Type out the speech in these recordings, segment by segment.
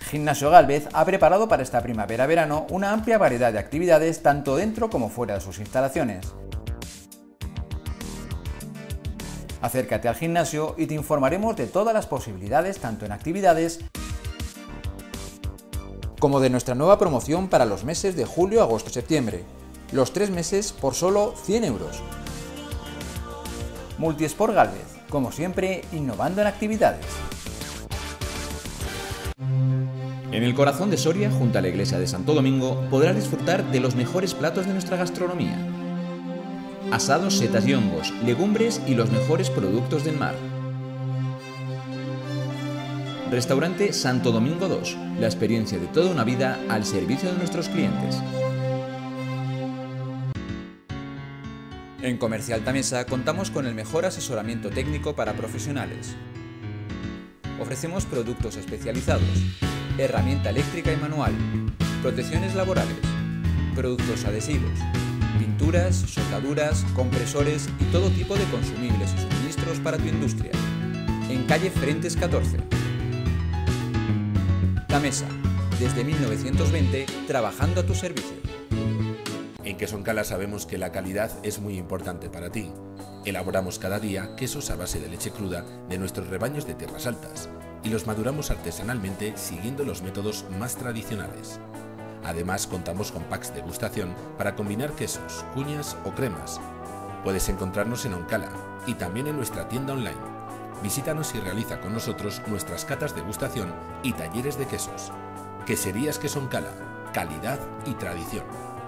Gimnasio Gálvez ha preparado para esta primavera-verano una amplia variedad de actividades tanto dentro como fuera de sus instalaciones. Acércate al gimnasio y te informaremos de todas las posibilidades tanto en actividades como de nuestra nueva promoción para los meses de julio, agosto y septiembre. Los 3 meses por solo 100 euros. Multisport Gálvez, como siempre, innovando en actividades. En el corazón de Soria, junto a la iglesia de Santo Domingo, podrás disfrutar de los mejores platos de nuestra gastronomía. Asados, setas y hongos, legumbres y los mejores productos del mar. Restaurante Santo Domingo 2, la experiencia de toda una vida al servicio de nuestros clientes. En Comercial Tamesa contamos con el mejor asesoramiento técnico para profesionales. Ofrecemos productos especializados, herramienta eléctrica y manual, protecciones laborales, productos adhesivos, pinturas, soldaduras, compresores y todo tipo de consumibles y suministros para tu industria. En calle Frentes 14. Tamesa, desde 1920, trabajando a tu servicio. En Queso Oncala sabemos que la calidad es muy importante para ti. Elaboramos cada día quesos a base de leche cruda de nuestros rebaños de tierras altas y los maduramos artesanalmente siguiendo los métodos más tradicionales. Además, contamos con packs de degustación para combinar quesos, cuñas o cremas. Puedes encontrarnos en Oncala y también en nuestra tienda online. Visítanos y realiza con nosotros nuestras catas de degustación y talleres de quesos. Queserías Queso Oncala, calidad y tradición.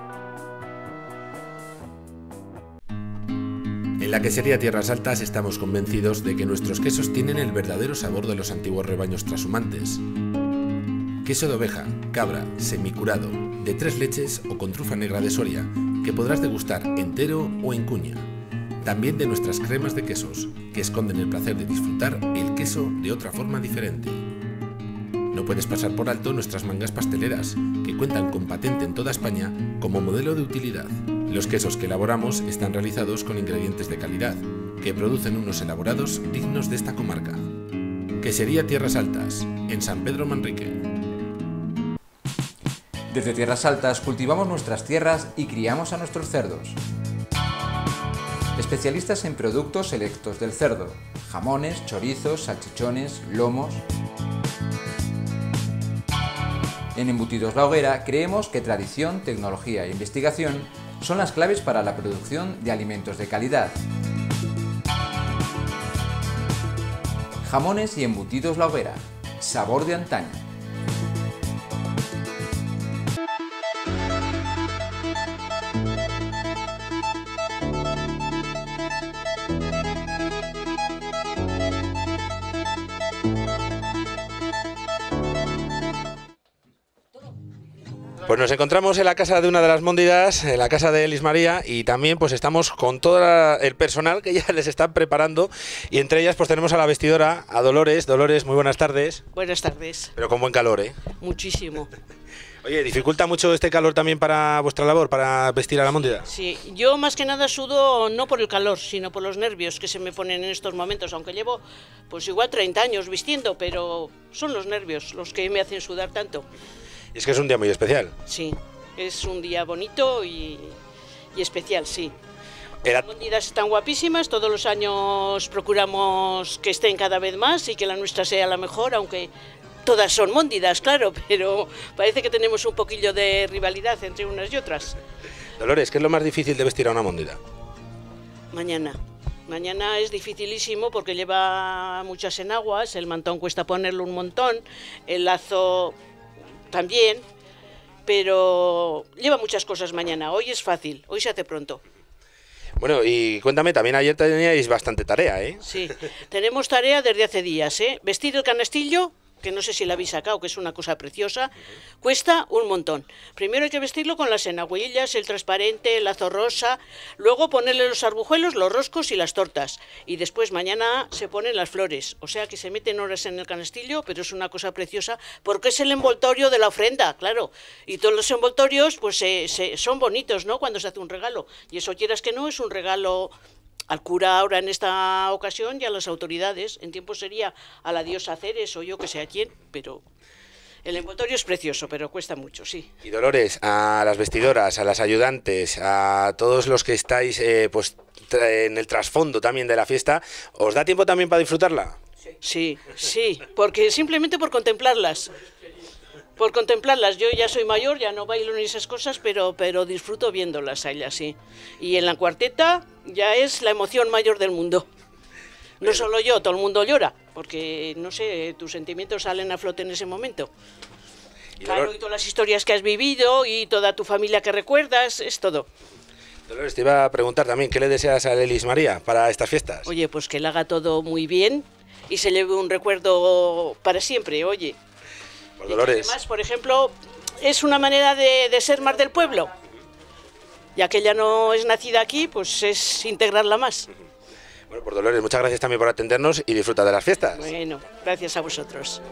En la quesería Tierras Altas estamos convencidos de que nuestros quesos tienen el verdadero sabor de los antiguos rebaños trashumantes. Queso de oveja, cabra, semicurado, de 3 leches o con trufa negra de Soria, que podrás degustar entero o en cuña. También de nuestras cremas de quesos, que esconden el placer de disfrutar el queso de otra forma diferente. No puedes pasar por alto nuestras mangas pasteleras, que cuentan con patente en toda España como modelo de utilidad. Los quesos que elaboramos están realizados con ingredientes de calidad, que producen unos elaborados dignos de esta comarca. Quesería Tierras Altas, en San Pedro Manrique. Desde Tierras Altas cultivamos nuestras tierras y criamos a nuestros cerdos. Especialistas en productos selectos del cerdo, jamones, chorizos, salchichones, lomos. En Embutidos La Hoguera creemos que tradición, tecnología e investigación son las claves para la producción de alimentos de calidad. Jamones y Embutidos La Hoguera, sabor de antaño. Pues nos encontramos en la casa de una de las móndidas, en la casa de Elis María, y también pues estamos con todo el personal que ya les están preparando, y entre ellas pues tenemos a la vestidora, a Dolores. Dolores, muy buenas tardes. Buenas tardes. Pero con buen calor, ¿eh? Muchísimo. Oye, ¿dificulta mucho este calor también para vuestra labor, para vestir a la móndida? Sí, yo más que nada sudo no por el calor, sino por los nervios que se me ponen en estos momentos, aunque llevo pues igual 30 años vistiendo, pero son los nervios los que me hacen sudar tanto. Es que es un día muy especial. Sí, es un día bonito y especial, sí. Las móndidas están guapísimas, todos los años procuramos que estén cada vez más y que la nuestra sea la mejor, aunque todas son móndidas, claro, pero parece que tenemos un poquillo de rivalidad entre unas y otras. Dolores, ¿qué es lo más difícil de vestir a una móndida? Mañana. Mañana es dificilísimo porque lleva muchas enaguas, el mantón cuesta ponerlo un montón, el lazo también, pero lleva muchas cosas mañana. Hoy es fácil, hoy se hace pronto. Bueno, y cuéntame, también ayer teníais bastante tarea, ¿eh? Sí, tenemos tarea desde hace días, ¿eh? Vestir el canastillo, que no sé si la habéis sacado, que es una cosa preciosa, cuesta un montón. Primero hay que vestirlo con las enagüillas, el transparente, el lazo rosa, luego ponerle los arbujuelos, los roscos y las tortas. Y después mañana se ponen las flores, o sea que se meten horas en el canastillo, pero es una cosa preciosa porque es el envoltorio de la ofrenda, claro. Y todos los envoltorios pues son bonitos, ¿no?, cuando se hace un regalo. Y eso, quieras que no, es un regalo al cura ahora en esta ocasión y a las autoridades. En tiempo sería a la diosa Ceres o yo que sé a quién, pero El envoltorio es precioso, pero cuesta mucho, sí. Y Dolores, a las vestidoras, a las ayudantes, a todos los que estáis pues en el trasfondo también de la fiesta, ¿os da tiempo también para disfrutarla? Sí, sí, porque simplemente por contemplarlas. Por contemplarlas, yo ya soy mayor, ya no bailo ni esas cosas, pero disfruto viéndolas a ellas, sí. Y en la cuarteta ya es la emoción mayor del mundo. No solo yo, todo el mundo llora, porque, no sé, tus sentimientos salen a flote en ese momento. Claro, y todas las historias que has vivido y toda tu familia que recuerdas, es todo. Dolores, te iba a preguntar también, ¿qué le deseas a Lelis María para estas fiestas? Oye, pues que le haga todo muy bien y se lleve un recuerdo para siempre, oye. Por Dolores. Además, por ejemplo, es una manera de ser más del pueblo. Ya que ella no es nacida aquí, pues es integrarla más. Bueno, por Dolores, muchas gracias también por atendernos y disfruta de las fiestas. Bueno, gracias a vosotros.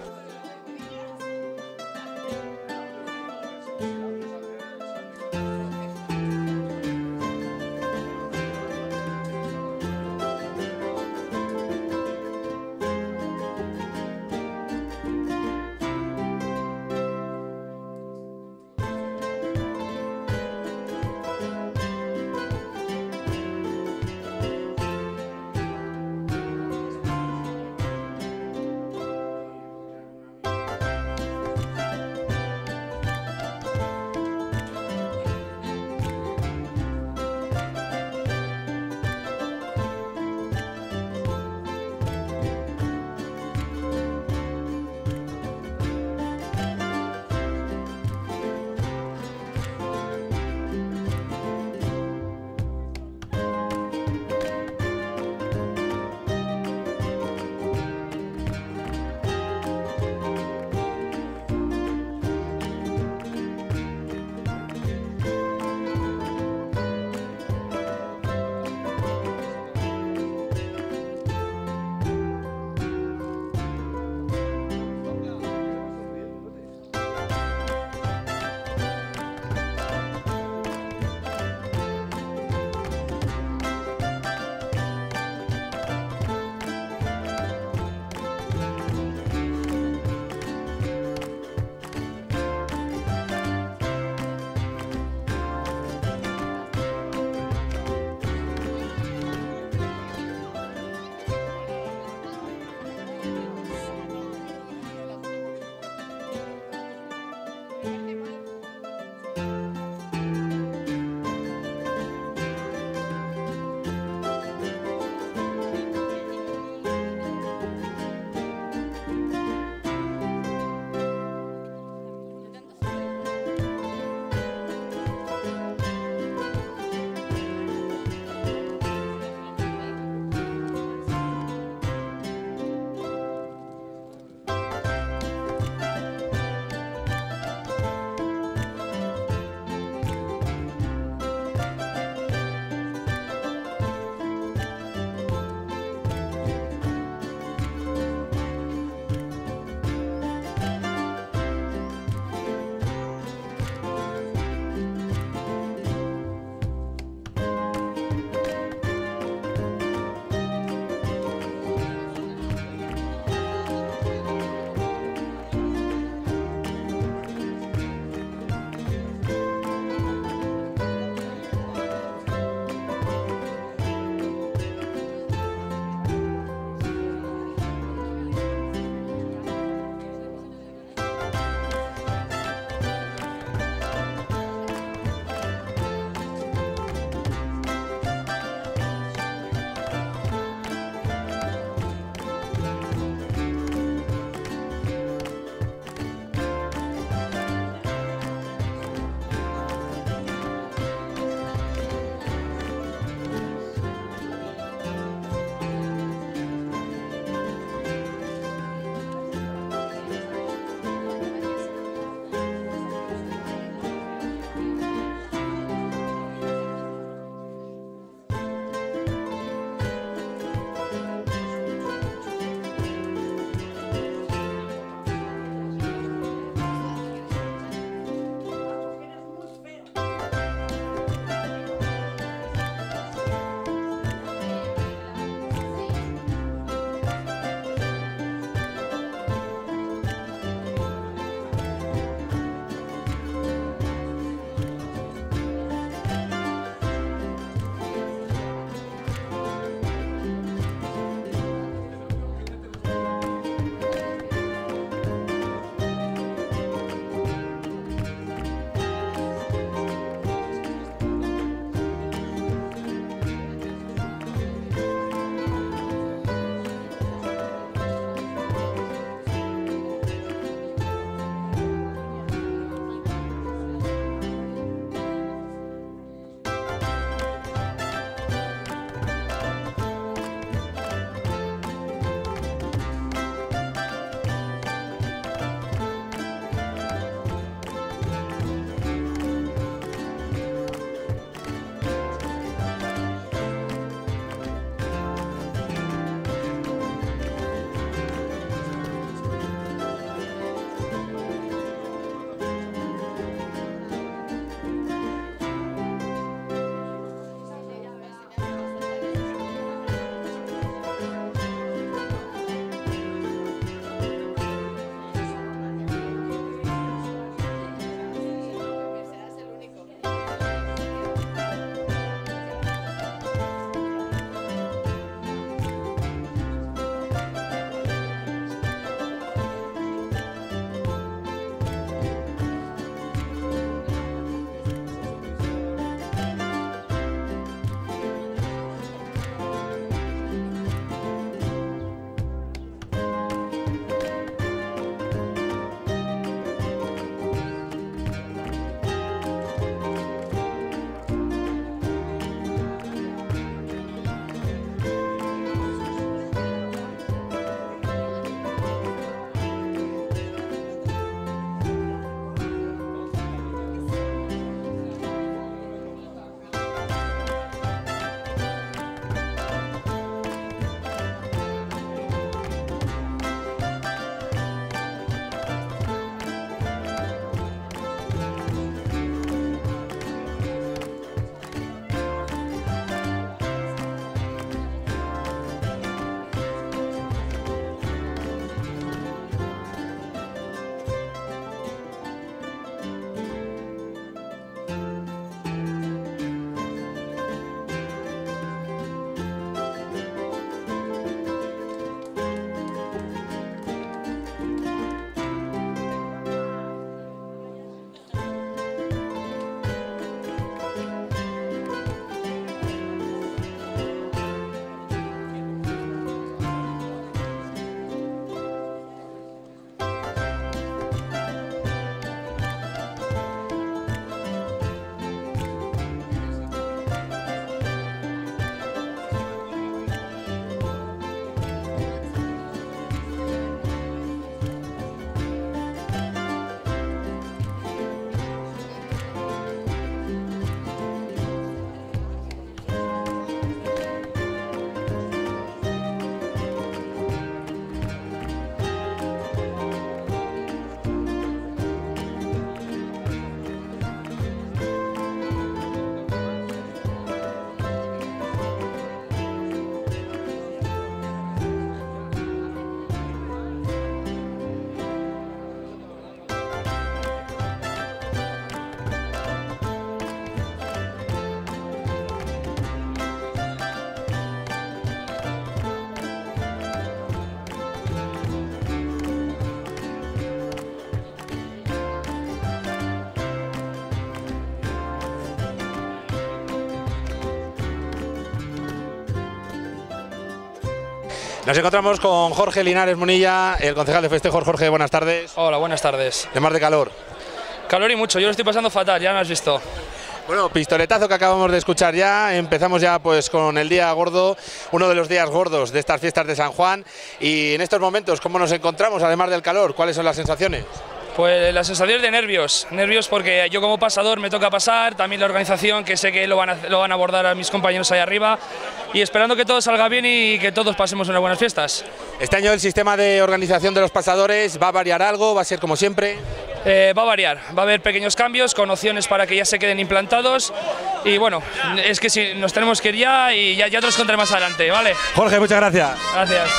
Nos encontramos con Jorge Linares Munilla, el concejal de festejos. Jorge, buenas tardes. Hola, buenas tardes. De mar de calor. Calor y mucho, yo lo estoy pasando fatal, ya me has visto. Bueno, pistoletazo que acabamos de escuchar ya. Empezamos ya pues con el día gordo, uno de los días gordos de estas fiestas de San Juan. Y en estos momentos, ¿cómo nos encontramos además del calor? ¿Cuáles son las sensaciones? Pues las sensaciones de nervios porque yo como pasador me toca pasar, también la organización que sé que lo van a abordar a mis compañeros ahí arriba y esperando que todo salga bien y que todos pasemos unas buenas fiestas. Este año el sistema de organización de los pasadores va a variar algo, va a ser como siempre. Va a variar, va a haber pequeños cambios con opciones para que ya se queden implantados y bueno, es que sí, nos tenemos que ir ya y ya te los contaré más adelante, ¿vale? Jorge, muchas gracias. Gracias.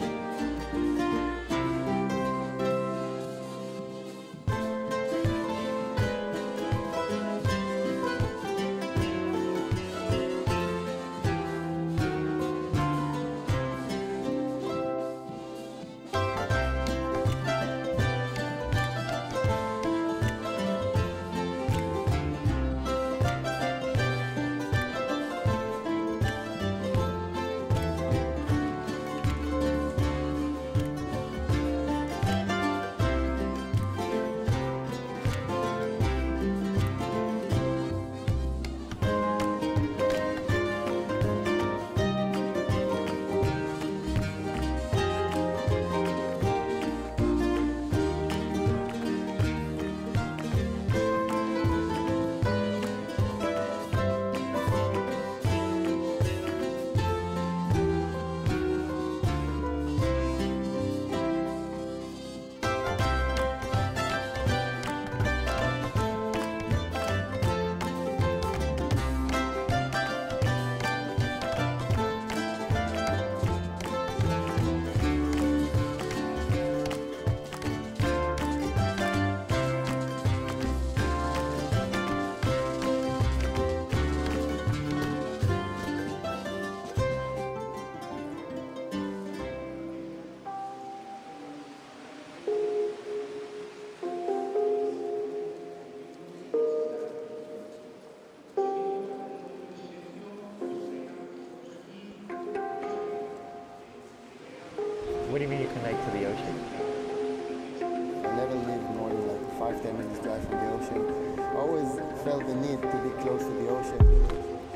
What do you mean you connect to the ocean? I never lived more than like 5-10 minutes drive from the ocean. I always felt the need to be close to the ocean.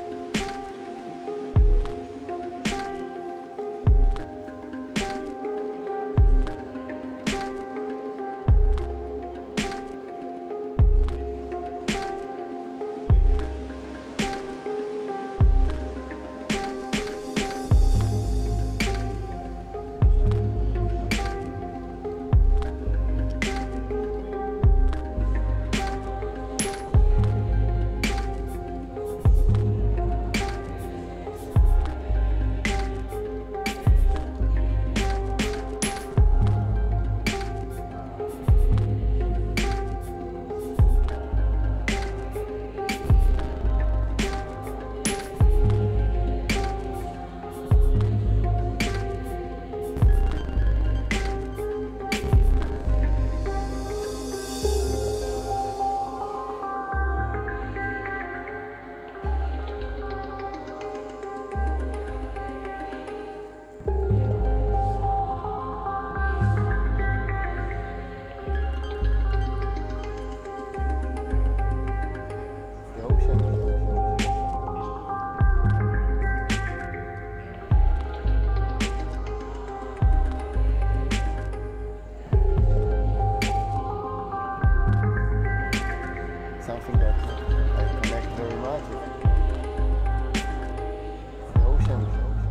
Something that I connect very much with. The ocean.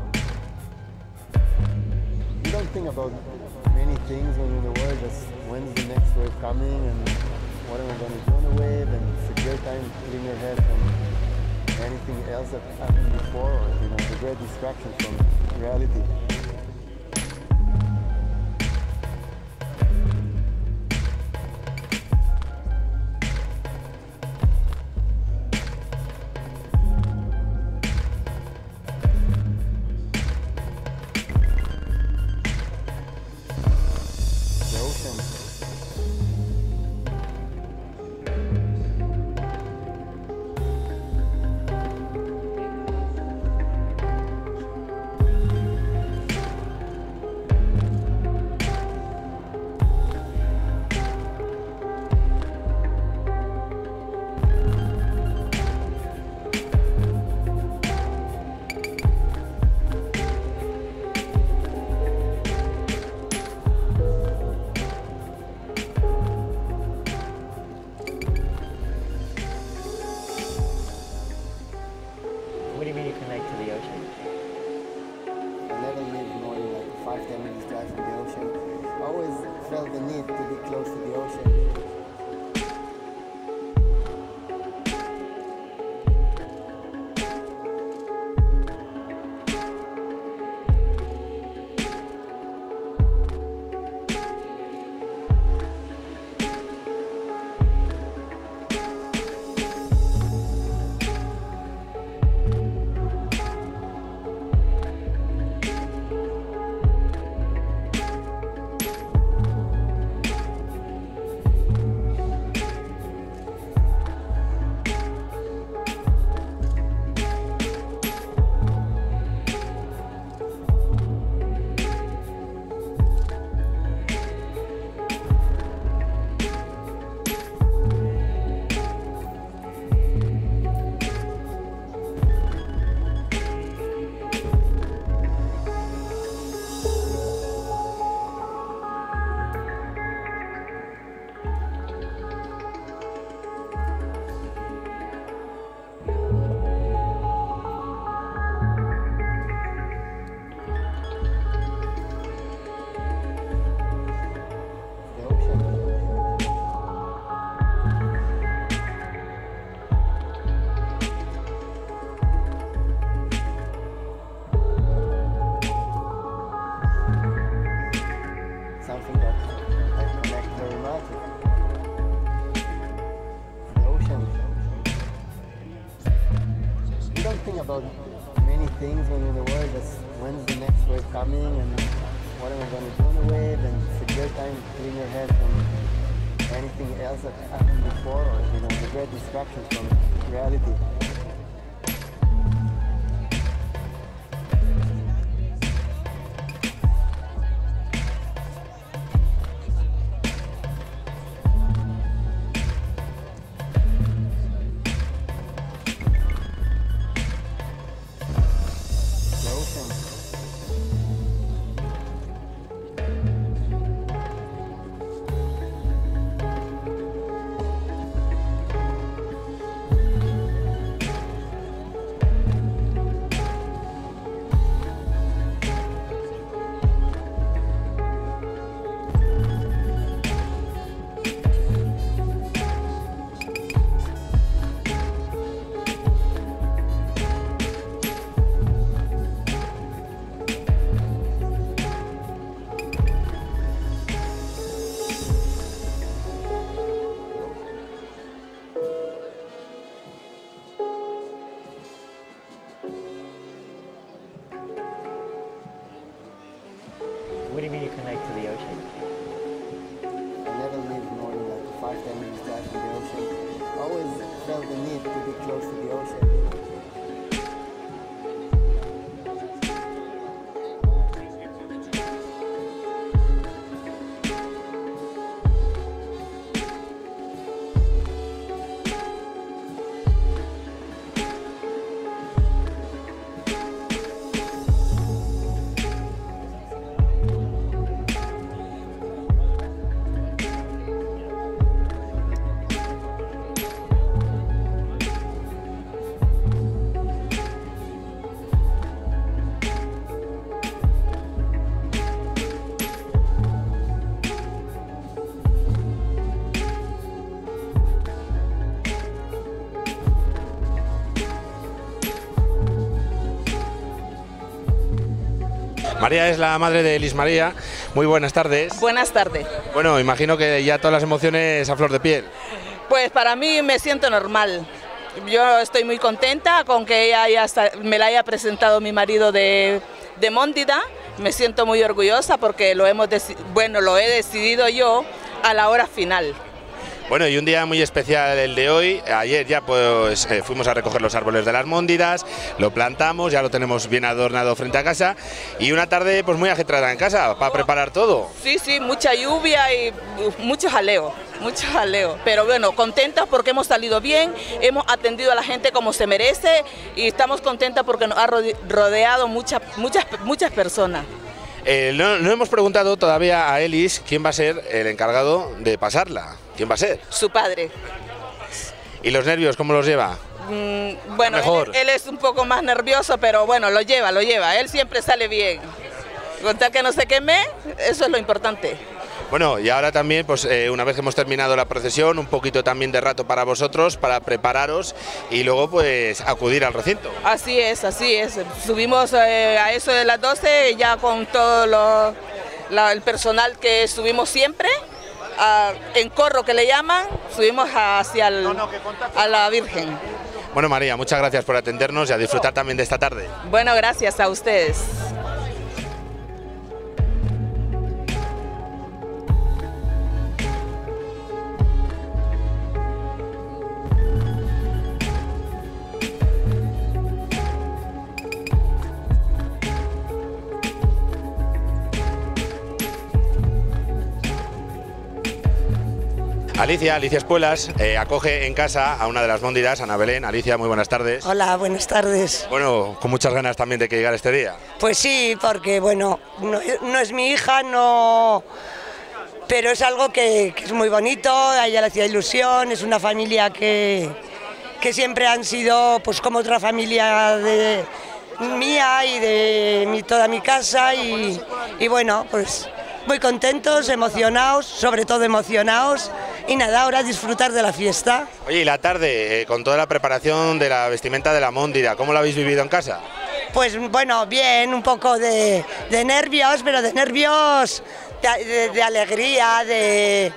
You don't think about many things when you're in the world, just when's the next wave coming and what am I going to do on the wave, and it's a great time to clean your head from anything else that happened before, or it's a great distraction from reality. about many things when you're in the world, just when's the next wave coming and what am I going to do on the wave, and it's a great time to clean your head from anything else that happened before, or the great distractions from reality. What do you mean you connect to the ocean? I never lived more than like 5-10 minutes drive from the ocean. I always felt the need to be close to the ocean. María es la madre de Liz María. Muy buenas tardes. Buenas tardes. Bueno, imagino que ya todas las emociones a flor de piel. Pues para mí me siento normal. Yo estoy muy contenta con que ella me la haya presentado mi marido de Móndida. Me siento muy orgullosa porque lo he decidido yo a la hora final. Bueno, y un día muy especial el de hoy. Ayer ya pues fuimos a recoger los árboles de las Móndidas, lo plantamos, ya lo tenemos bien adornado frente a casa, y una tarde pues muy ajetreada en casa para preparar todo. Sí, mucha lluvia y mucho jaleo, pero bueno, contentas porque hemos salido bien, hemos atendido a la gente como se merece y estamos contentas porque nos ha rodeado muchas personas. No hemos preguntado todavía a Elis quién va a ser el encargado de pasarla. ¿Quién va a ser? Su padre. ¿Y los nervios cómo los lleva? Bueno, él es un poco más nervioso, pero bueno, lo lleva. Él siempre sale bien. Con tal que no se queme, eso es lo importante. Bueno, y ahora también, pues una vez que hemos terminado la procesión, un poquito también de rato para vosotros, para prepararos y luego pues acudir al recinto. Así es. Subimos a eso de las 12 ya con todo el personal que subimos siempre. En corro que le llaman, subimos hacia a la Virgen. Bueno, María, muchas gracias por atendernos y a disfrutar también de esta tarde. Bueno, gracias a ustedes. Alicia Espuelas acoge en casa a una de las Móndidas, Ana Belén. Alicia, muy buenas tardes. Hola, buenas tardes. Bueno, con muchas ganas también de que llegara este día. Pues sí, porque bueno, no es mi hija, no, pero es algo que es muy bonito, a ella le hacía ilusión, es una familia que siempre han sido pues como otra familia mía y de toda mi casa y bueno, pues muy contentos, emocionados, sobre todo emocionados. Y nada, ahora disfrutar de la fiesta. Oye, y la tarde, con toda la preparación de la vestimenta de la Móndida, ¿cómo la habéis vivido en casa? Pues bueno, bien, un poco de nervios, pero de nervios de alegría, de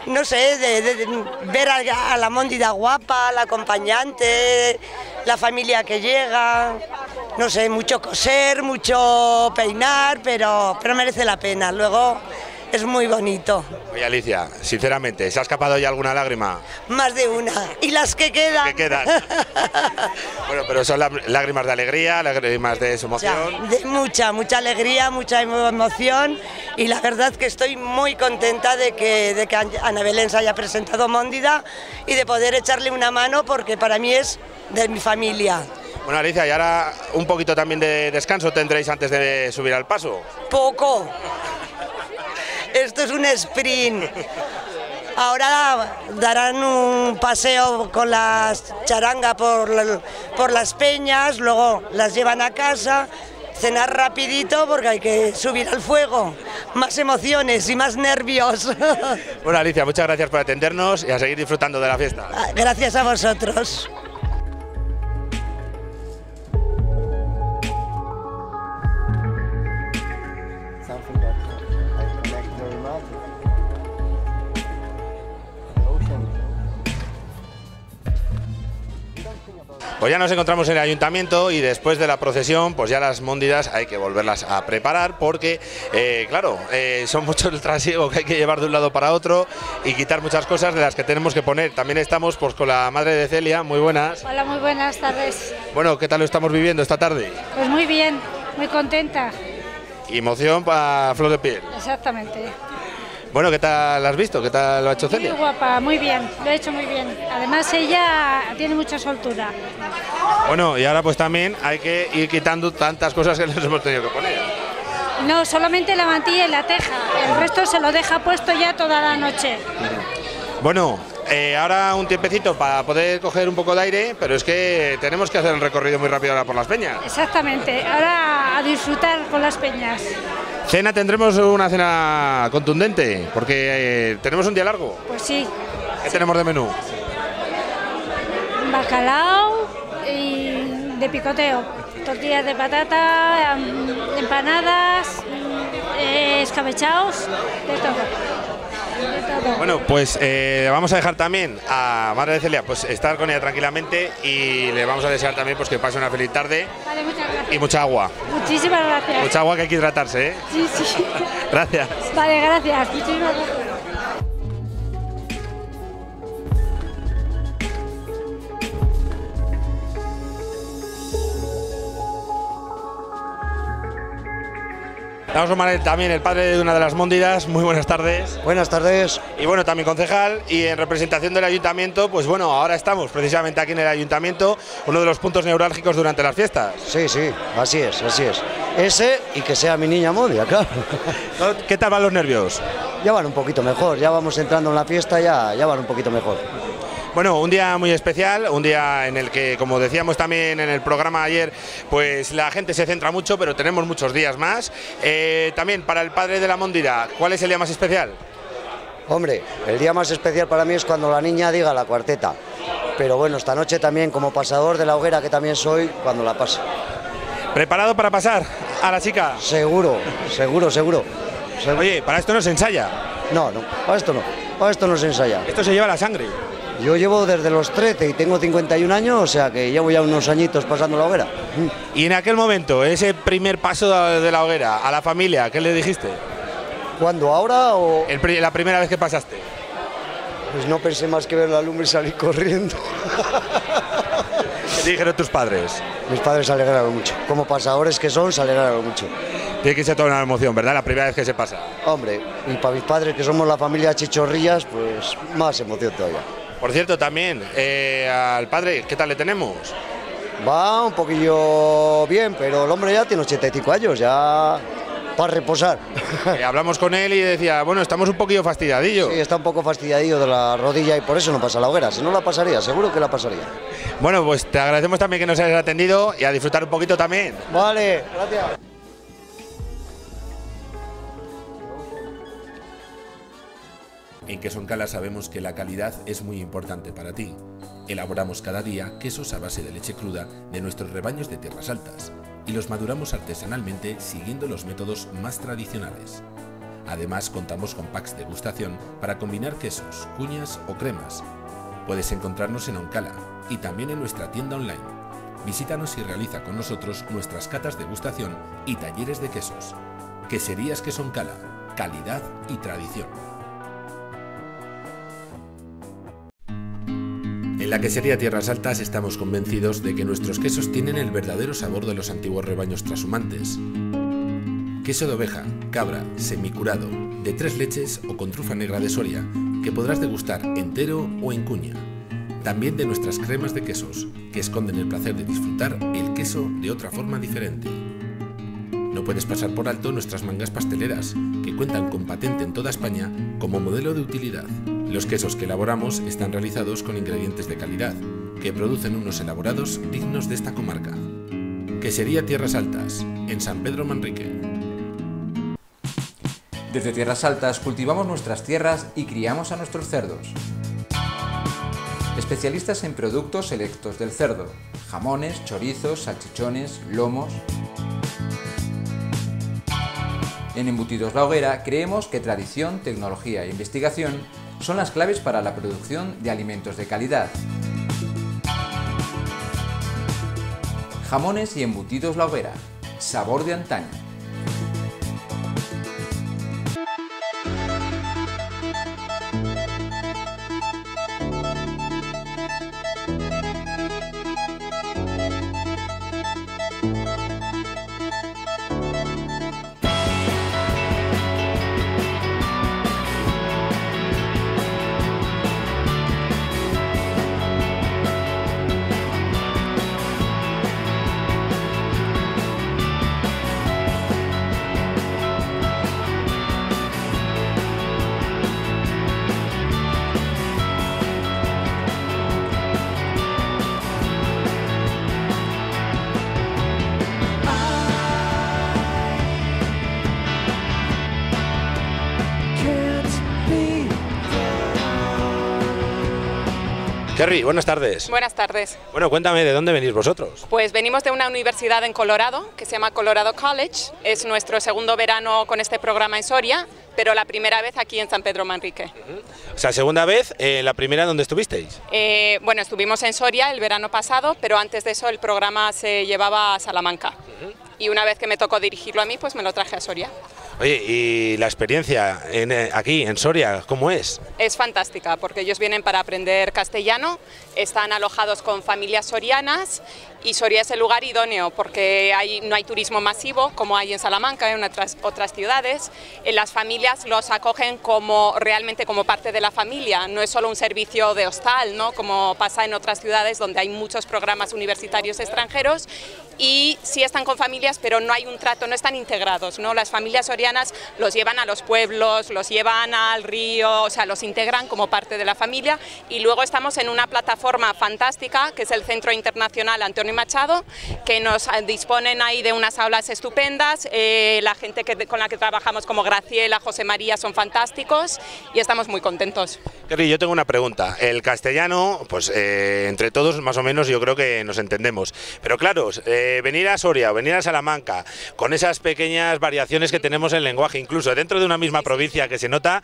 no sé, de ver a la Móndida guapa, la acompañante, la familia que llega, no sé, mucho coser, mucho peinar, pero merece la pena. Luego es muy bonito. Oye, Alicia, sinceramente, ¿se ha escapado ya alguna lágrima? Más de una. Y las que quedan. ¿Qué quedan? Bueno, pero son lágrimas de alegría, lágrimas de emoción. De mucha alegría, mucha emoción, y la verdad que estoy muy contenta de que Ana Belén se haya presentado Móndida y de poder echarle una mano, porque para mí es de mi familia. Bueno, Alicia, y ahora un poquito también de descanso tendréis antes de subir al paso. Poco. Esto es un sprint. Ahora darán un paseo con la charanga por las peñas, luego las llevan a casa, cenar rapidito porque hay que subir al fuego. Más emociones y más nervios. Bueno, Alicia, muchas gracias por atendernos y a seguir disfrutando de la fiesta. Gracias a vosotros. Something that I connect very much. The ocean. Pues ya nos encontramos en el ayuntamiento y después de la procesión, pues ya las móndidas hay que volverlas a preparar porque, claro, son muchos el trasiego que hay que llevar de un lado para otro y quitar muchas cosas de las que tenemos que poner. También estamos pues con la madre de Celia, muy buenas. Hola, muy buenas tardes. Bueno, ¿qué tal lo estamos viviendo esta tarde? Pues muy bien, muy contenta. Emoción para flor de piel. Exactamente. Bueno, ¿qué tal has visto? ¿Qué tal lo ha hecho Celia? Muy guapa, muy bien, lo ha hecho muy bien. Además ella tiene mucha soltura. Bueno, y ahora pues también hay que ir quitando tantas cosas que les hemos tenido que poner. No, solamente la mantilla y la teja, el resto se lo deja puesto ya toda la noche. Bueno, ahora un tiempecito para poder coger un poco de aire, pero es que tenemos que hacer un recorrido muy rápido ahora por las peñas. Exactamente, ahora a disfrutar con las peñas. Cena, tendremos una cena contundente, porque tenemos un día largo. Pues sí. ¿Qué tenemos de menú? Bacalao y de picoteo, tortillas de patata, empanadas, escabechaos, de todo. Bueno, pues vamos a dejar también a Madre de Celia pues estar con ella tranquilamente y le vamos a desear también pues que pase una feliz tarde. Vale, muchas gracias. Y mucha agua. Muchísimas gracias. Mucha agua, que hay que hidratarse, ¿eh? Sí, sí. Gracias. Vale, gracias. Muchísimas gracias. Vamos a llamar también el padre de una de las móndidas. Muy buenas tardes. Buenas tardes. Y bueno, también concejal y en representación del ayuntamiento, pues bueno, ahora estamos precisamente aquí en el ayuntamiento, uno de los puntos neurálgicos durante las fiestas. Sí, sí, así es, así es. Ese y que sea mi niña Móndida, claro. ¿Qué tal van los nervios? Ya van un poquito mejor, ya vamos entrando en la fiesta, ya van un poquito mejor. Bueno, un día muy especial, un día en el que, como decíamos también en el programa ayer, pues la gente se centra mucho, pero tenemos muchos días más. También para el padre de la Móndida, ¿cuál es el día más especial? Hombre, el día más especial para mí es cuando la niña diga la cuarteta. Pero bueno, esta noche también, como pasador de la hoguera que también soy, cuando la pase. ¿Preparado para pasar a la chica? Seguro, seguro, seguro. Oye, ¿para esto no se ensaya? No, para esto no se ensaya. Esto se lleva la sangre. Yo llevo desde los 13 y tengo 51 años, o sea que llevo ya unos añitos pasando la hoguera. Y en aquel momento, ese primer paso de la hoguera, a la familia, ¿qué le dijiste? ¿Cuándo? ¿Ahora o...? La primera vez que pasaste. Pues no pensé más que ver la lumbre y salir corriendo. ¿Qué te dijeron tus padres? Mis padres se alegraron mucho. Como pasadores que son, se alegraron mucho. Tiene que ser toda una emoción, ¿verdad? La primera vez que se pasa. Hombre, y para mis padres, que somos la familia Chichorrillas, pues más emoción todavía. Por cierto, también, al padre, ¿qué tal le tenemos? Va un poquillo bien, pero el hombre ya tiene 85 años, ya para reposar. Hablamos con él y decía, bueno, estamos un poquillo fastidiadillos. Sí, está un poco fastidiadillo de la rodilla y por eso no pasa la hoguera. Si no la pasaría, seguro que la pasaría. Bueno, pues te agradecemos también que nos hayas atendido y a disfrutar un poquito también. Vale, gracias. En Queso en Cala sabemos que la calidad es muy importante para ti. Elaboramos cada día quesos a base de leche cruda de nuestros rebaños de tierras altas y los maduramos artesanalmente siguiendo los métodos más tradicionales. Además, contamos con packs degustación para combinar quesos, cuñas o cremas. Puedes encontrarnos en Oncala y también en nuestra tienda online. Visítanos y realiza con nosotros nuestras catas degustación y talleres de quesos. Queserías Queso Oncala, calidad y tradición. En la quesería Tierras Altas estamos convencidos de que nuestros quesos tienen el verdadero sabor de los antiguos rebaños trashumantes. Queso de oveja, cabra, semicurado, de 3 leches o con trufa negra de Soria, que podrás degustar entero o en cuña. También de nuestras cremas de quesos, que esconden el placer de disfrutar el queso de otra forma diferente. No puedes pasar por alto nuestras mangas pasteleras, que cuentan con patente en toda España como modelo de utilidad. Los quesos que elaboramos están realizados con ingredientes de calidad, que producen unos elaborados dignos de esta comarca. Quesería Tierras Altas, en San Pedro Manrique. Desde Tierras Altas cultivamos nuestras tierras y criamos a nuestros cerdos. Especialistas en productos selectos del cerdo, jamones, chorizos, salchichones, lomos. En Embutidos La Hoguera creemos que tradición, tecnología e investigación son las claves para la producción de alimentos de calidad. Jamones y embutidos La Hoguera, sabor de antaño. Kerry, buenas tardes. Buenas tardes. Bueno, cuéntame, ¿de dónde venís vosotros? Pues venimos de una universidad en Colorado, que se llama Colorado College. Es nuestro segundo verano con este programa en Soria, pero la primera vez aquí en San Pedro Manrique. O sea, segunda vez, la primera, ¿dónde estuvisteis? Bueno, estuvimos en Soria el verano pasado, pero antes de eso el programa se llevaba a Salamanca. Y una vez que me tocó dirigirlo a mí, pues me lo traje a Soria. Oye, ¿y la experiencia aquí, en Soria, cómo es? Es fantástica, porque ellos vienen para aprender castellano, están alojados con familias sorianas y Soria es el lugar idóneo porque no hay turismo masivo como hay en Salamanca, en otras ciudades. Las familias los acogen realmente como parte de la familia, no es solo un servicio de hostal, ¿no? Como pasa en otras ciudades donde hay muchos programas universitarios extranjeros y sí están con familias, pero no hay un trato, no están integrados, ¿no? Las familias sorianas los llevan a los pueblos, los llevan al río, o sea, los integran como parte de la familia y luego estamos en una plataforma fantástica que es el Centro Internacional Antonio Machado, que nos disponen ahí de unas aulas estupendas, la gente con la que trabajamos como Graciela, José María son fantásticos y estamos muy contentos. Kerry, yo tengo una pregunta. El castellano, pues entre todos más o menos yo creo que nos entendemos, pero claro, venir a Soria o venir a Salamanca con esas pequeñas variaciones que tenemos en el lenguaje, incluso dentro de una misma provincia que se nota,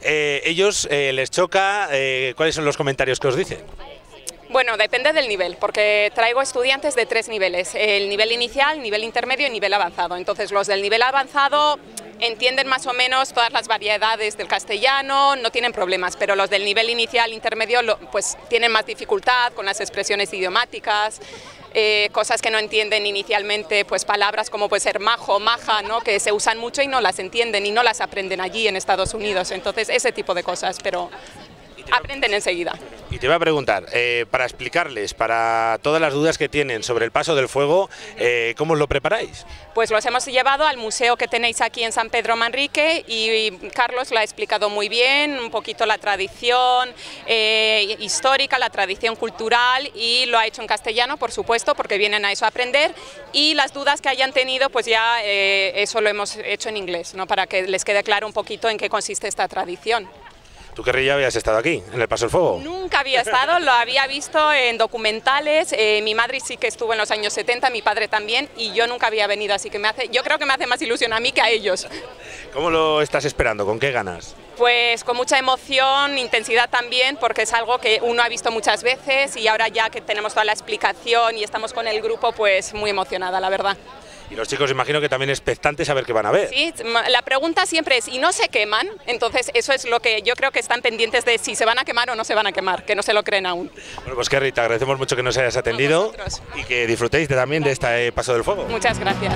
ellos les choca, ¿cuáles son los comentarios que os dicen? Bueno, depende del nivel, porque traigo estudiantes de 3 niveles, el nivel inicial, nivel intermedio y nivel avanzado. Entonces los del nivel avanzado entienden más o menos todas las variedades del castellano, no tienen problemas, pero los del nivel inicial, intermedio, pues tienen más dificultad con las expresiones idiomáticas, cosas que no entienden inicialmente, pues palabras como puede ser majo, maja, ¿no? Que se usan mucho y no las entienden y no las aprenden allí en Estados Unidos. Entonces ese tipo de cosas, pero aprenden enseguida. Y te voy a preguntar, para explicarles, para todas las dudas que tienen sobre el paso del fuego, ¿cómo os lo preparáis? Pues los hemos llevado al museo que tenéis aquí en San Pedro Manrique y Carlos lo ha explicado muy bien, un poquito la tradición histórica, la tradición cultural y lo ha hecho en castellano, por supuesto, porque vienen a eso a aprender y las dudas que hayan tenido, pues ya eso lo hemos hecho en inglés, ¿no? Para que les quede claro un poquito en qué consiste esta tradición. ¿Tú qué ya habías estado aquí, en el Paso del Fuego? Nunca había estado, lo había visto en documentales, mi madre sí que estuvo en los años 70, mi padre también, y yo nunca había venido, así que yo creo que me hace más ilusión a mí que a ellos. ¿Cómo lo estás esperando? ¿Con qué ganas? Pues con mucha emoción, intensidad también, porque es algo que uno ha visto muchas veces y ahora ya que tenemos toda la explicación y estamos con el grupo, pues muy emocionada, la verdad. Y los chicos imagino que también expectantes a ver qué van a ver. Sí, la pregunta siempre es, ¿y no se queman? Entonces eso es lo que yo creo que están pendientes de si se van a quemar o no se van a quemar, que no se lo creen aún. Bueno, pues Kerry, te agradecemos mucho que nos hayas atendido y que disfrutéis también de este Paso del Fuego. Muchas gracias.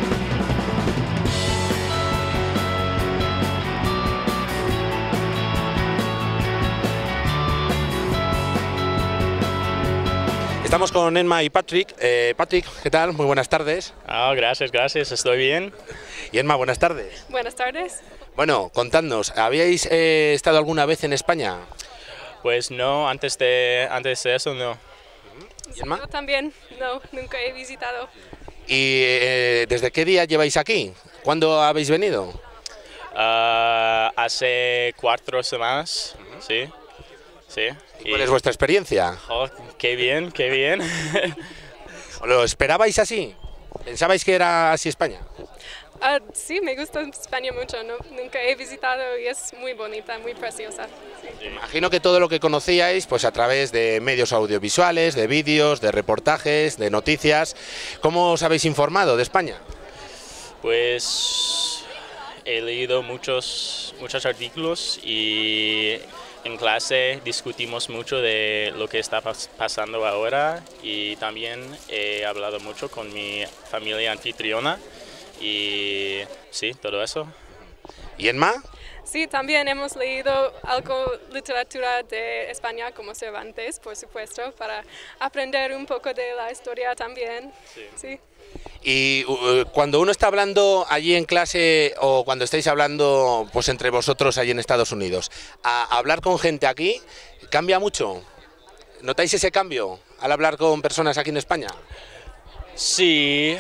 Estamos con Emma y Patrick. Patrick, ¿qué tal? Muy buenas tardes. Gracias, estoy bien. Y Emma, buenas tardes. Buenas tardes. Bueno, contadnos, ¿habíais estado alguna vez en España? Pues no, antes de eso no. ¿Y Emma? Yo también, no, nunca he visitado. ¿Y desde qué día lleváis aquí? ¿Cuándo habéis venido? Hace 4 semanas, sí. Sí. ¿Cuál es vuestra experiencia? Oh, qué bien, qué bien. ¿Lo esperabais así? ¿Pensabais que era así España? Sí, me gusta España mucho, ¿no? Nunca he visitado y es muy bonita, muy preciosa. Sí. Imagino que todo lo que conocíais, pues a través de medios audiovisuales, de vídeos, de reportajes, de noticias. ¿Cómo os habéis informado de España? Pues he leído muchos artículos y en clase discutimos mucho de lo que está pasando ahora y también he hablado mucho con mi familia anfitriona y sí, todo eso. ¿Y Emma? Sí, también hemos leído algo literatura de España como Cervantes, por supuesto, para aprender un poco de la historia también. Sí. Y cuando uno está hablando allí en clase o cuando estáis hablando pues entre vosotros allí en Estados Unidos, a hablar con gente aquí, ¿cambia mucho? ¿Notáis ese cambio al hablar con personas aquí en España? Sí,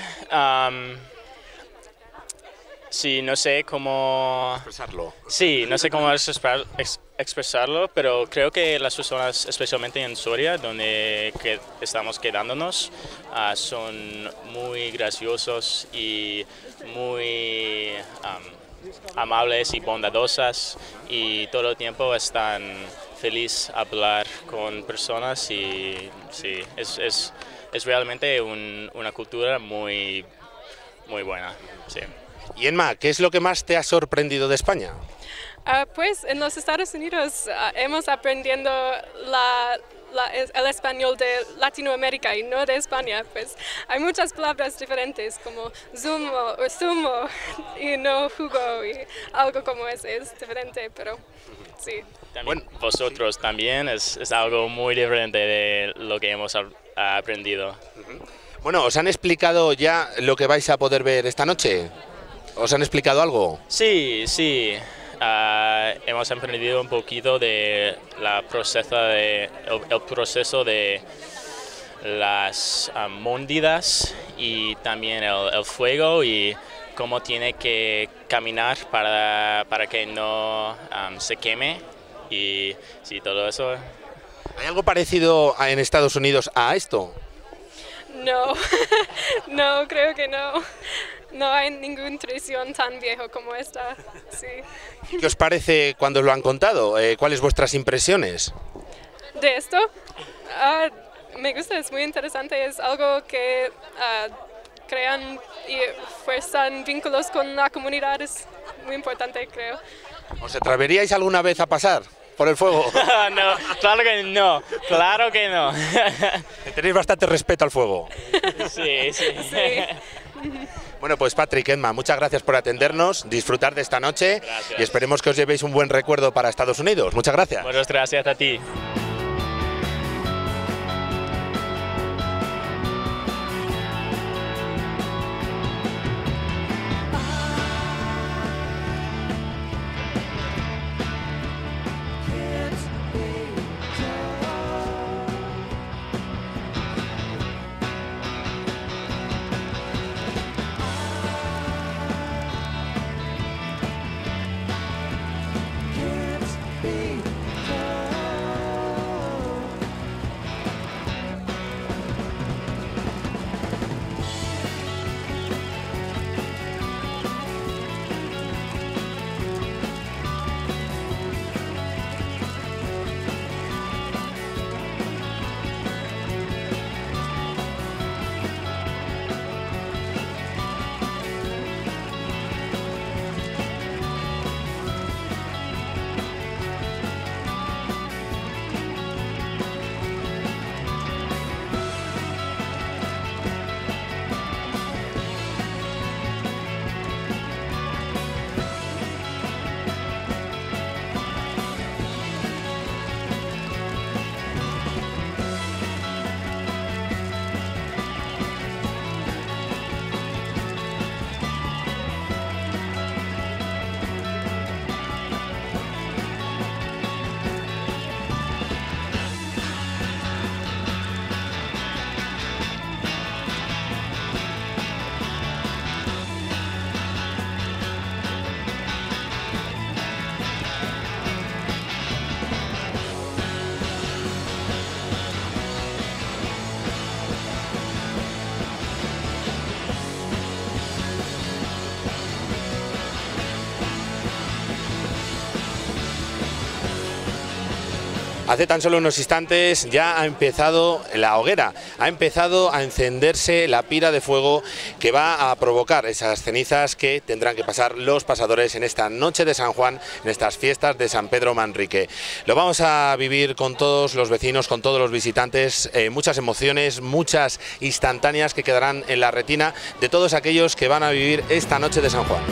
sí, no sé cómo expresarlo. Sí, no sé cómo expresarlo, pero creo que las personas, especialmente en Soria, donde estamos quedándonos, son muy graciosos y muy amables y bondadosas y todo el tiempo están felices a hablar con personas y sí, es realmente una cultura muy buena. Sí. Y Emma, ¿qué es lo que más te ha sorprendido de España? Pues en los Estados Unidos hemos aprendiendo el español de Latinoamérica y no de España. Pues hay muchas palabras diferentes como zumo o zumo y no jugo y algo como ese es diferente, pero sí. También vosotros también es algo muy diferente de lo que hemos aprendido. Bueno, ¿os han explicado ya lo que vais a poder ver esta noche? ¿Os han explicado algo? Sí. Hemos aprendido un poquito de el proceso de las móndidas y también el fuego y cómo tiene que caminar para que no se queme y sí, todo eso. ¿Hay algo parecido en Estados Unidos a esto? No, no, creo que no. No hay ninguna tradición tan vieja como esta, sí. ¿Qué os parece cuando os lo han contado? ¿Cuáles vuestras impresiones? ¿De esto? Me gusta, es muy interesante, es algo que crean y fuerzan vínculos con la comunidad, es muy importante, creo. ¿Os atreveríais alguna vez a pasar por el fuego? No, claro que no. Tenéis bastante respeto al fuego. Sí. Bueno, pues Patrick, Emma, muchas gracias por atendernos, disfrutar de esta noche. Gracias. Y esperemos que os llevéis un buen recuerdo para Estados Unidos. Muchas gracias. Muchas gracias a ti. Can't be Hace tan solo unos instantes ya ha empezado la hoguera, ha empezado a encenderse la pira de fuego que va a provocar esas cenizas que tendrán que pasar los pasadores en esta noche de San Juan, en estas fiestas de San Pedro Manrique. Lo vamos a vivir con todos los vecinos, con todos los visitantes, muchas emociones, muchas instantáneas que quedarán en la retina de todos aquellos que van a vivir esta noche de San Juan.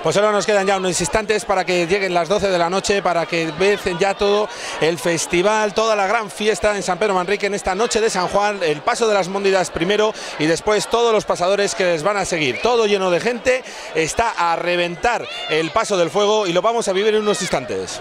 Pues solo nos quedan ya unos instantes para que lleguen las 12 de la noche, para que vean ya todo el festival, toda la gran fiesta en San Pedro Manrique en esta noche de San Juan, el paso de las Móndidas primero y después todos los pasadores que les van a seguir. Todo lleno de gente, está a reventar el paso del fuego y lo vamos a vivir en unos instantes.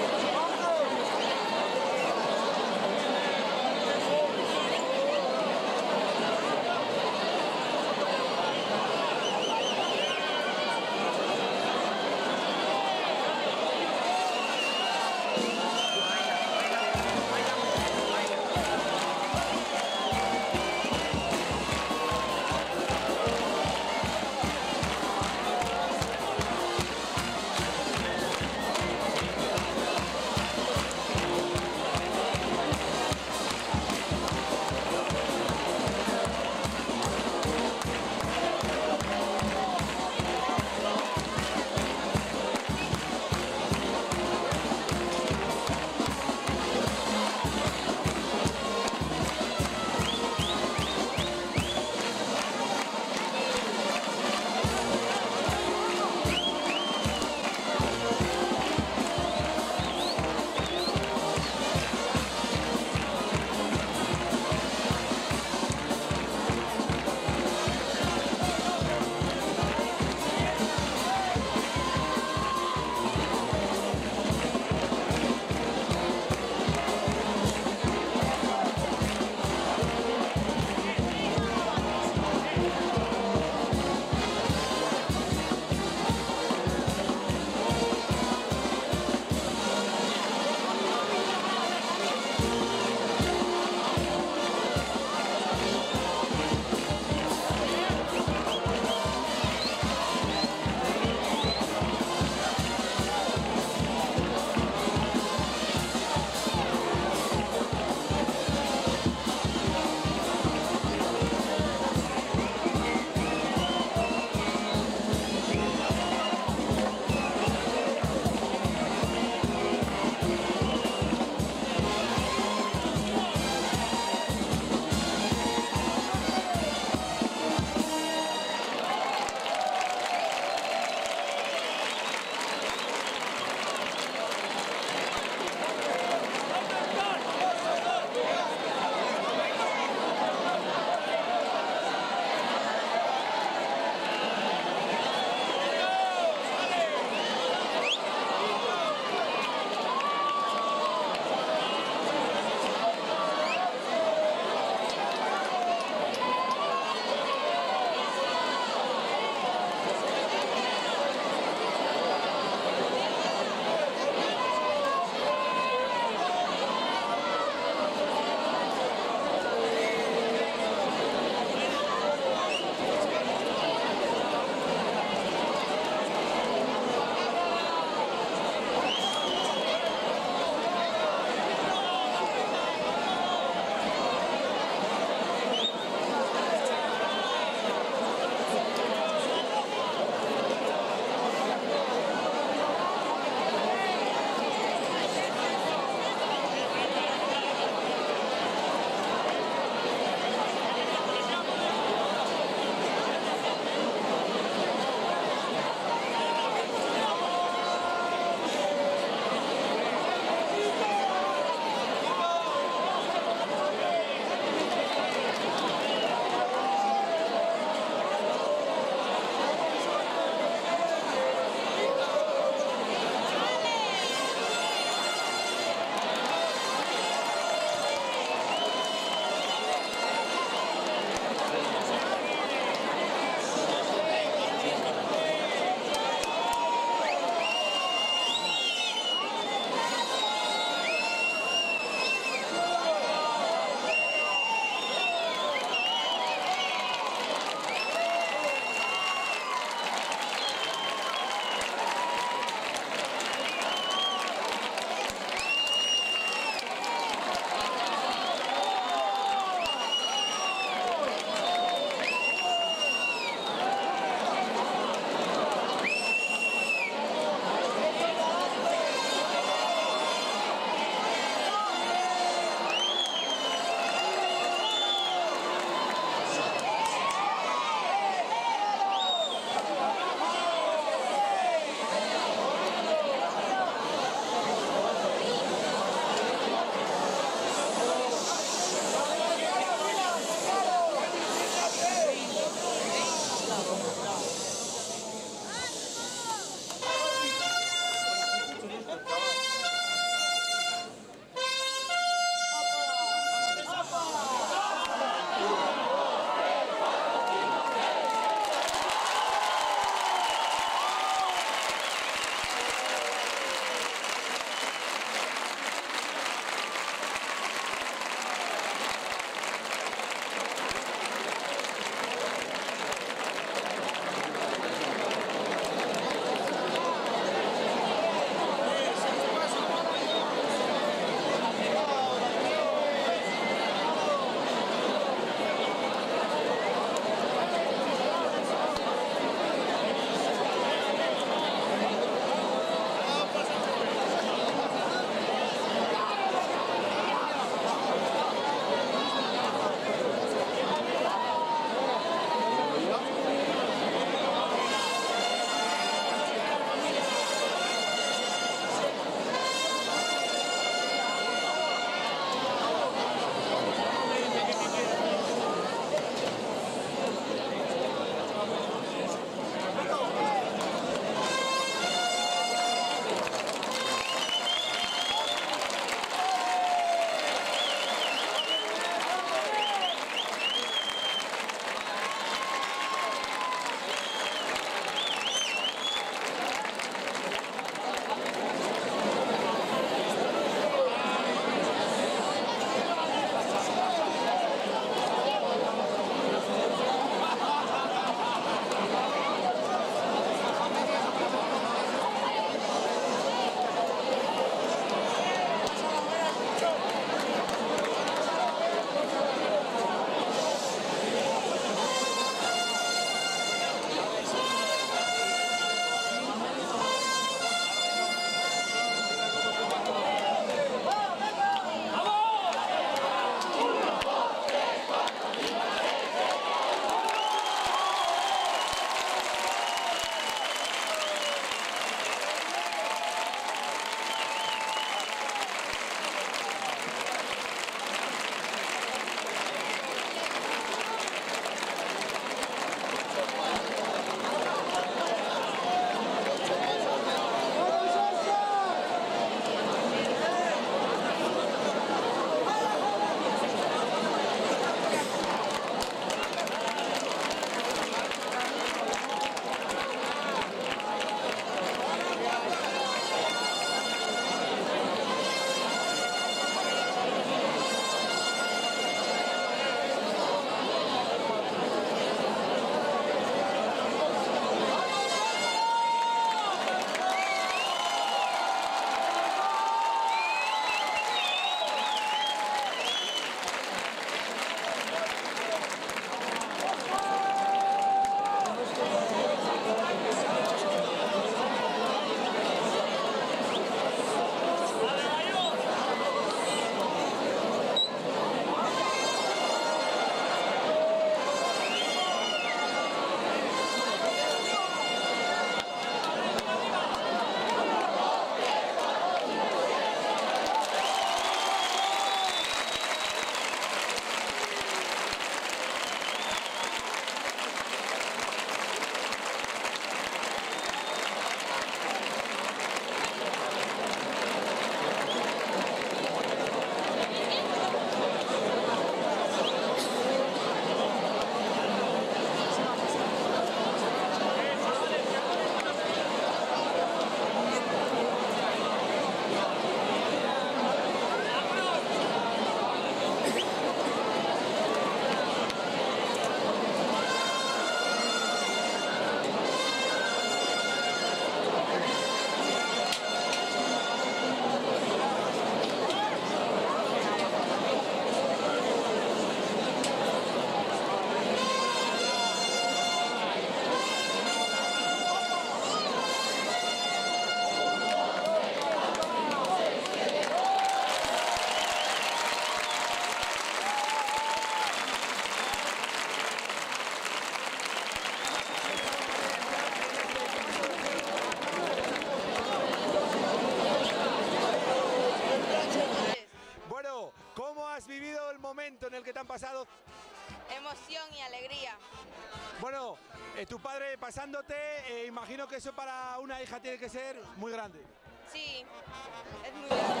pasado? Emoción y alegría. Bueno, tu padre pasándote, imagino que eso para una hija tiene que ser muy grande. Sí, es muy grande.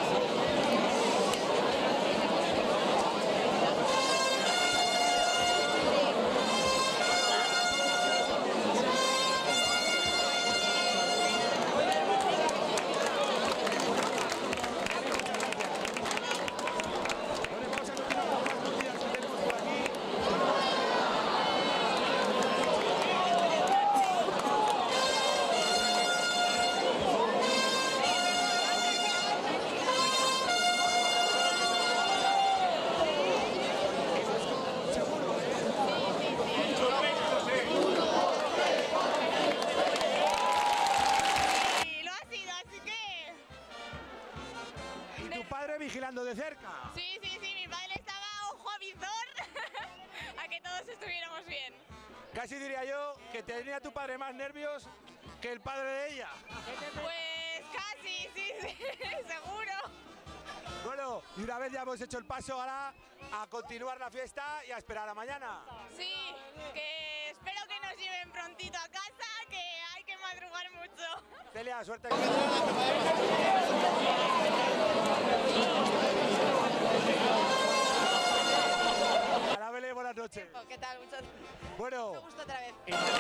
Vigilando de cerca. Sí, mi padre estaba ojo a visor a que todos estuviéramos bien. Casi diría yo que tenía tu padre más nervios que el padre de ella. Pues casi, sí, seguro. Bueno, y una vez ya hemos hecho el paso, ahora a continuar la fiesta y a esperar a mañana. Sí, que espero que nos lleven prontito a casa, que hay que madrugar mucho. Celia, suerte. Arabelle, buenas noches. ¿Qué tal? Bueno. Mucho gusto otra vez.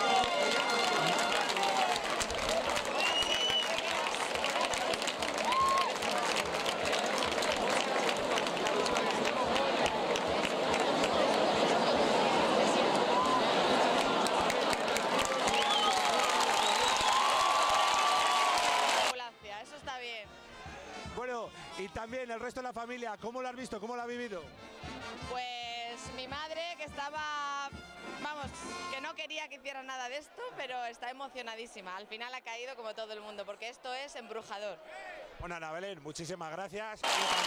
Eso está bien. Bueno, y también el resto de la familia, ¿cómo lo has visto? ¿Cómo lo ha vivido? Pues mi madre, que estaba, vamos, que no quería que hiciera nada de esto, pero está emocionadísima. Al final ha caído como todo el mundo, porque esto es embrujador. Bueno, Ana Belén, muchísimas gracias.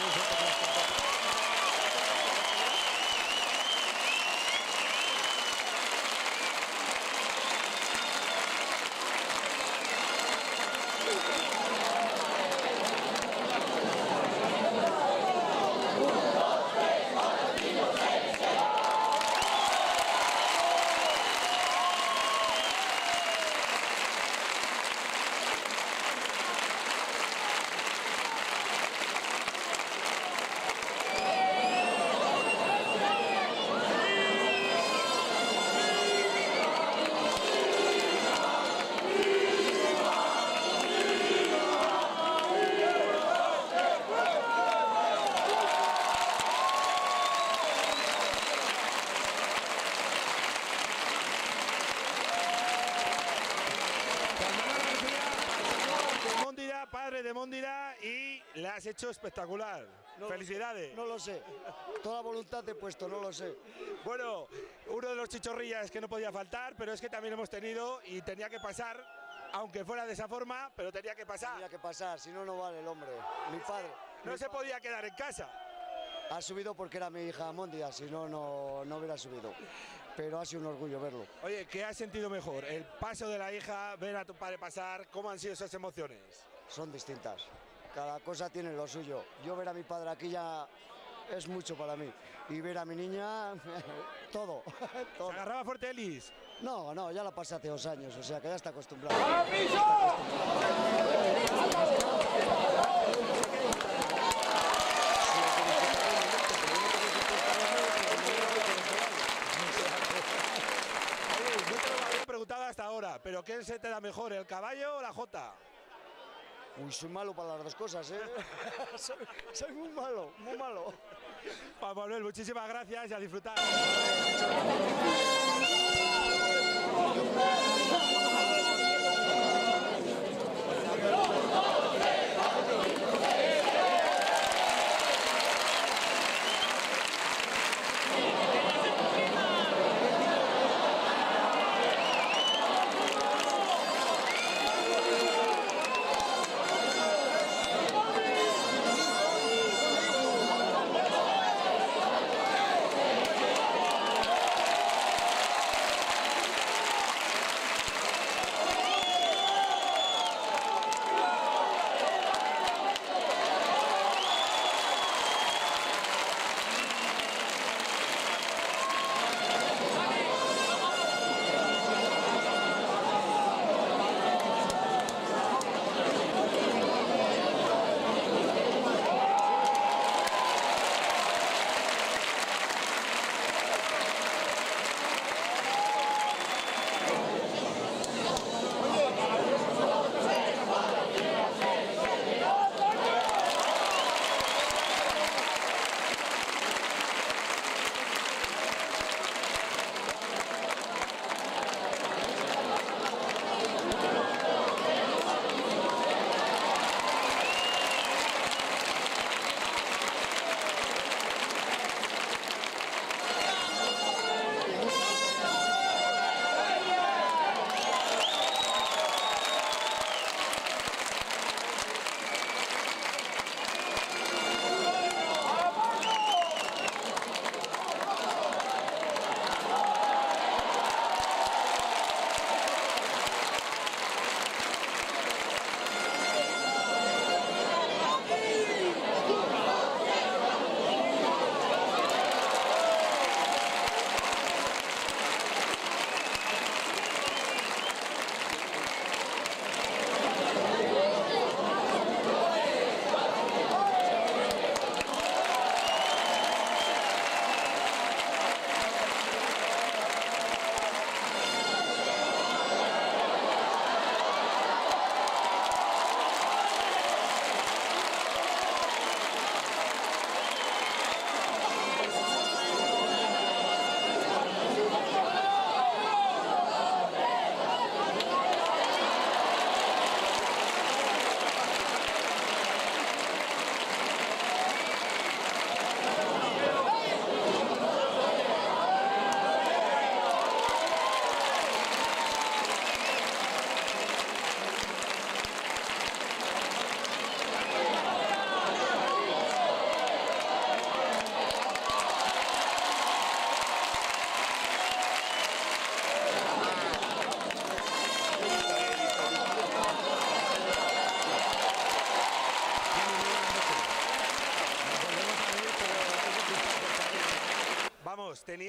Padre de Móndida, y le has hecho espectacular. Felicidades. No lo sé. Toda voluntad he puesto, no lo sé. Bueno, uno de los chichorrillas que no podía faltar, pero es que también hemos tenido y tenía que pasar, aunque fuera de esa forma, pero tenía que pasar. Tenía que pasar, si no, no vale el hombre. Mi padre. No se podía quedar en casa. Ha subido porque era mi hija Móndida, si no, no hubiera subido. Pero ha sido un orgullo verlo. Oye, ¿qué has sentido mejor? ¿El paso de la hija, ver a tu padre pasar? ¿Cómo han sido esas emociones? Son distintas. Cada cosa tiene lo suyo. Yo ver a mi padre aquí ya es mucho para mí. Y ver a mi niña, todo. ¿Se agarraba fuerte Elis? No, ya la pasé hace 2 años, o sea que ya está acostumbrada. Preguntado hasta ahora, pero ¿qué se te da mejor, el caballo o la jota? Uy, soy malo para las dos cosas, ¿eh? soy muy malo, muy malo. Juan Manuel, muchísimas gracias y a disfrutar.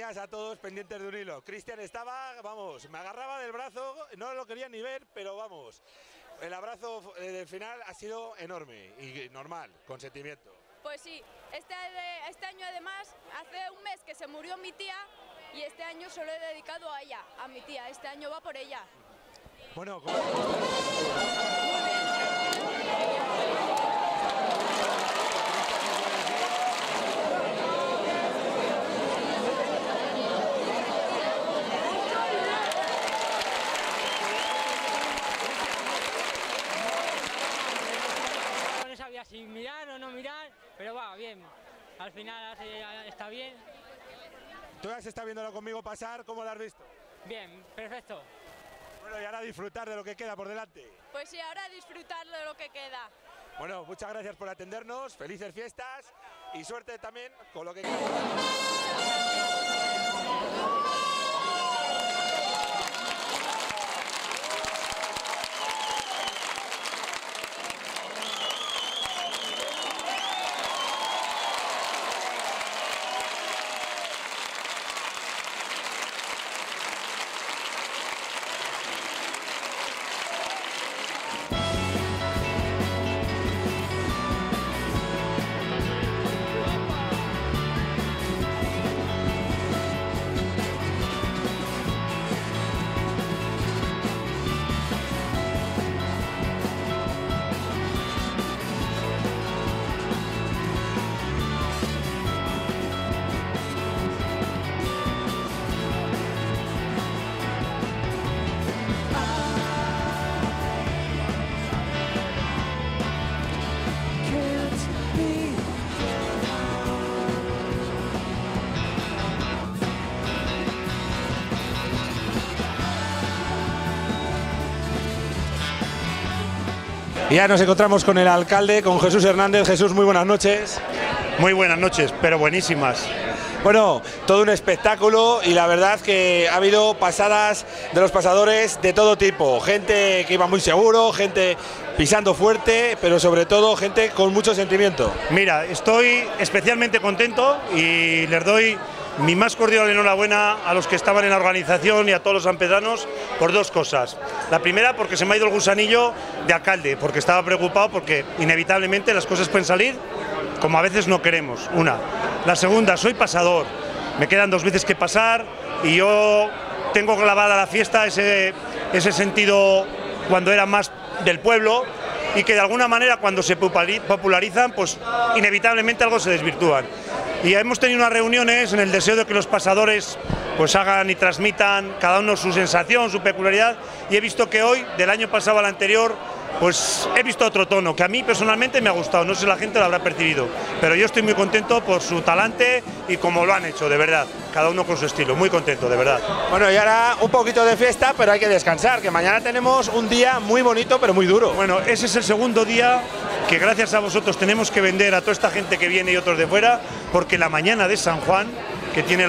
amigas, a todos pendientes de un hilo. Cristian estaba, vamos, me agarraba del brazo, no lo quería ni ver, pero vamos, el abrazo del final ha sido enorme y normal, con sentimiento. Pues sí, este año además, hace un mes que se murió mi tía y este año se lo he dedicado a ella, a mi tía, este año va por ella. Bueno, no sabía si mirar o no mirar, pero va, bien. Al final está bien. Tú has estado viéndolo conmigo pasar, ¿cómo lo has visto? Bien, perfecto. Bueno, y ahora disfrutar de lo que queda por delante. Pues sí, ahora disfrutar de lo que queda. Bueno, muchas gracias por atendernos, felices fiestas y suerte también con lo que queda. Y ya nos encontramos con el alcalde, con Jesús Hernández. Jesús, muy buenas noches. Muy buenas noches, pero buenísimas. Bueno, todo un espectáculo y la verdad que ha habido pasadas de los pasadores de todo tipo. Gente que iba muy seguro, gente pisando fuerte, pero sobre todo gente con mucho sentimiento. Mira, estoy especialmente contento y les doy mi más cordial enhorabuena a los que estaban en la organización y a todos los sanpedranos por dos cosas. La primera, porque se me ha ido el gusanillo de alcalde, porque estaba preocupado porque inevitablemente las cosas pueden salir como a veces no queremos, una. La segunda, soy pasador, me quedan 2 veces que pasar y yo tengo clavada la fiesta, ese sentido cuando era más del pueblo y que de alguna manera cuando se popularizan, pues inevitablemente algo se desvirtúan. Y hemos tenido unas reuniones en el deseo de que los pasadores pues hagan y transmitan cada uno su sensación, su peculiaridad, y he visto que hoy, del año pasado al anterior, pues he visto otro tono, que a mí personalmente me ha gustado, no sé si la gente lo habrá percibido, pero yo estoy muy contento por su talante y como lo han hecho, de verdad, cada uno con su estilo, muy contento, de verdad. Bueno, y ahora un poquito de fiesta, pero hay que descansar, que mañana tenemos un día muy bonito, pero muy duro. Bueno, ese es el segundo día que gracias a vosotros tenemos que vender a toda esta gente que viene y otros de fuera, porque la mañana de San Juan, que tiene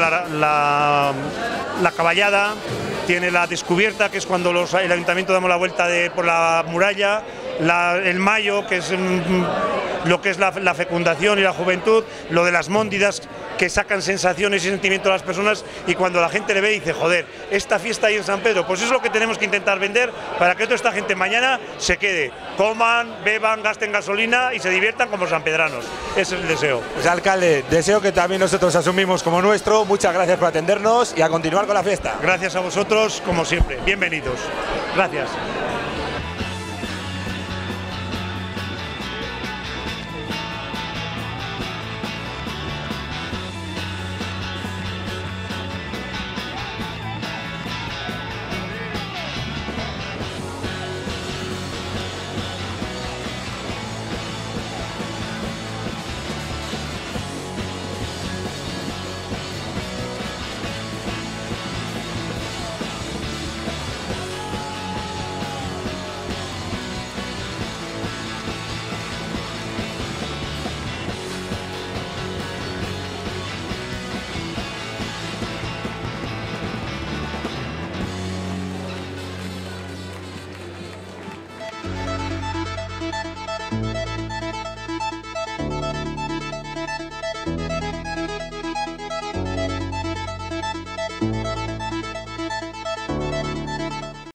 la caballada, tiene la descubierta, que es cuando el ayuntamiento damos la vuelta por la muralla, el mayo, que es lo que es la fecundación y la juventud, lo de las móndidas, que sacan sensaciones y sentimientos a las personas, y cuando la gente le ve dice, joder, esta fiesta ahí en San Pedro, pues eso es lo que tenemos que intentar vender para que toda esta gente mañana se quede, coman, beban, gasten gasolina y se diviertan como sanpedranos. Ese es el deseo. Pues alcalde, deseo que también nosotros asumimos como nuestro. Muchas gracias por atendernos y a continuar con la fiesta. Gracias a vosotros, como siempre. Bienvenidos. Gracias.